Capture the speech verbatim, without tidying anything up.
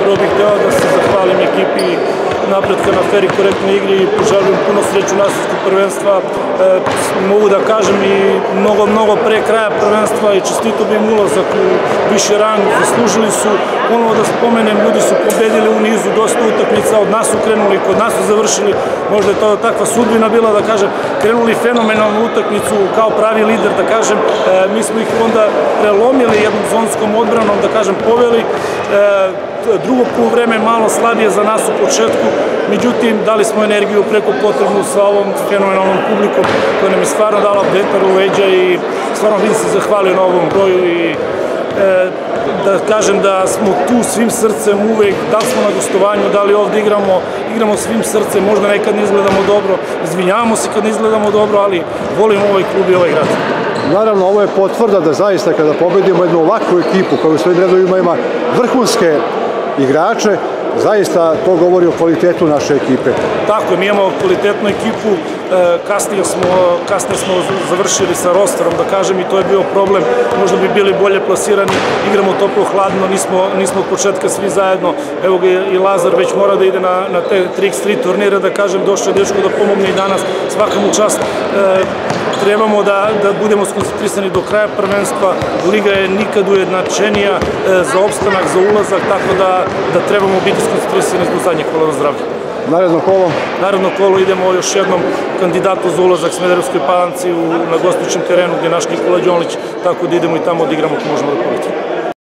prvo bih hteo da se zahvalim ekipi napretka na fer i korektnoj igri i poželim puno sreću nastavku prvenstva. Mogu da kažem i mnogo, mnogo pre kraja prvenstva i čestito bi im ulazak u viši rang, zaslužili su. Ponovo da spomenem, ljudi su pobedili u nizu dosta utakmica, od nas su krenuli, kod nas su završili, možda je to takva sudbina bila, da kažem, krenuli fenomenalnu utakmicu kao pravi lider, da kažem, mi smo ih onda prelomili jednom zonskom odbranom, da kažem, poveli. Drugo poluvreme malo slabije za nas u početku, međutim dali smo energiju preko potrebnu sa ovom fenomenalnom publikom koja nam je stvarno dala vetar u leđa i stvarno bih se zahvalio na ovom broju i da kažem da smo tu svim srcem uvek, da li smo na gostovanju, da li ovde igramo, igramo svim srcem, možda nekad ne izgledamo dobro, izvinjavamo se kad ne izgledamo dobro, ali volimo ovaj klub i ovaj grad. Naravno, ovo je potvrda da zaista kada pobedimo jednu ovakvu ekipu koja u svojim redovima ima vrhunske igrače, zaista to govori o kvalitetu naše ekipe. Tako, mi imamo kvalitetnu ekipu, kasnije smo, kasnije smo završili sa rosterom, da kažem, i to je bio problem, možda bi bili bolje plasirani, igramo toplo-hladno, nismo, nismo od početka svi zajedno, evo ga i Lazar već mora da ide na, na te tri iks tri turnire, da kažem, došao je dečko da pomogne i danas, svaka mu čast. Trebamo da, da budemo skoncentrisani do kraja prvenstva, liga je nikad ujednačenija za opstanak, za ulazak, tako da, da trebamo biti skoncentrisani do zadnjeg kola na zdravlje. Naredno kolo? Naredno kolo idemo još jednom kandidatu za ulazak Smederevskoj Palanci na gostujućem terenu gde je naš Nikola Đonlić, tako da idemo i tamo da igramo ako možemo da pobedimo.